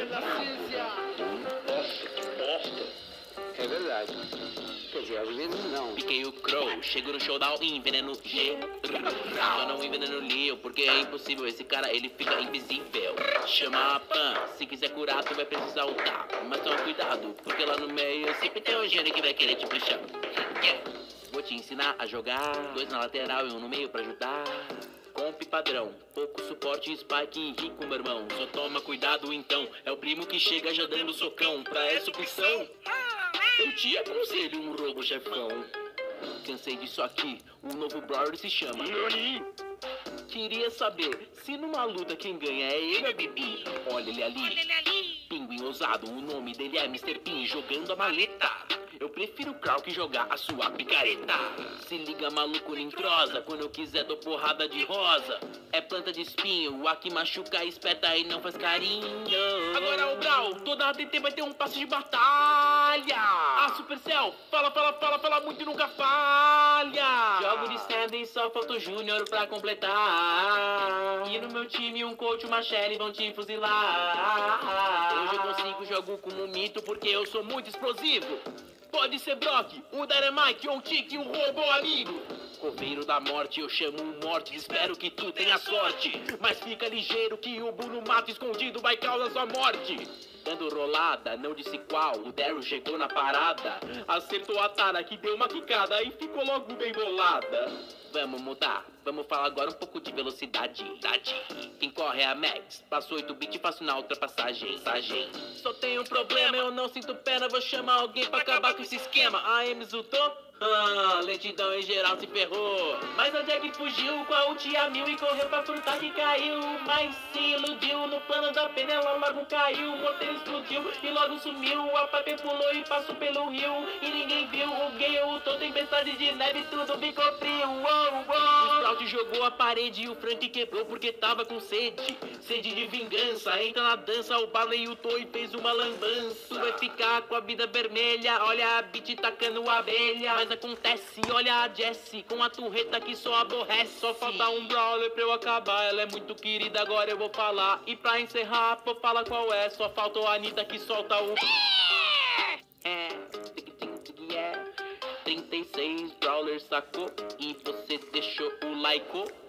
da ciência. Bosta. É verdade. Quer dizer, às vezes não. Piquei o Crow, chego no showdown e enveneno G. Só não enveneno Leo, porque é impossível, esse cara ele fica invisível. Chama a Pan, se quiser curar tu vai precisar ultar. Mas toma cuidado, porque lá no meio sempre tem um gênio que vai querer te puxar. Vou te ensinar a jogar, 2 na lateral e 1 no meio pra ajudar. Comp padrão, pouco suporte, spike e rico, meu irmão. Só toma cuidado então, é o primo que chega já dando socão. Pra essa opção, eu te aconselho um roubo, chefão. Cansei disso aqui, um novo brawler se chama Nani. Queria saber, se numa luta quem ganha é ele ou a Bibi? Olha ele ali. Pinguim ousado, o nome dele é Mr. Pin, jogando a maleta. Eu prefiro o Crow que jogar a sua picareta. Se liga maluco, nintrosa, quando eu quiser dou porrada de rosa. É planta de espinho, a que machuca, espeta e não faz carinho. Agora o Crow, toda a DT vai ter um passe de batalha. A Supercell, fala muito e nunca falha. Jogo de stand e só falta o Júnior pra completar. E no meu time um coach, uma Shelly vão te fuzilar. Hoje eu consigo, jogo como mito porque eu sou muito explosivo. Pode ser Brock, um Dynamite ou um Tique, um robô amigo. Coveiro da morte, eu chamo um morte, espero que tu tenha sorte. Mas fica ligeiro que o Bruno Mato escondido vai causar sua morte. Dando rolada, não disse qual, o Daryl chegou na parada. Acertou a Tara que deu uma quicada e ficou logo bem bolada. Vamos mudar, vamos falar agora um pouco de velocidade. Quem corre é a Max, passou 8 bits e faço na ultrapassagem. Só tem um problema, eu não sinto pena, vou chamar alguém pra acabar com esse esquema. A M zultou? Lentidão em geral se ferrou. Mas a Jack fugiu com a ult a 1000 e correu pra frutar que caiu. Mas se iludiu no plano da pena, ela logo caiu. O morteiro explodiu e logo sumiu. A Piper pulou e passou pelo rio e ninguém viu. O Gale ultou, tempestade de neve, tudo ficou frio. O Sprout jogou a parede e o Frank quebrou porque tava com sede. Sede de vingança, entra na dança. O Barley ultou e fez uma lambança. Tu vai ficar com a vida vermelha, olha a Beat tacando a abelha. Mas acontece, olha a Jessie com a turreta que só aborrece. Só falta um brawler pra eu acabar, ela é muito querida, agora eu vou falar. E pra encerrar, pô, fala qual é. Só falta a Anitta que solta o 36 brawler sacou e você deixou o like.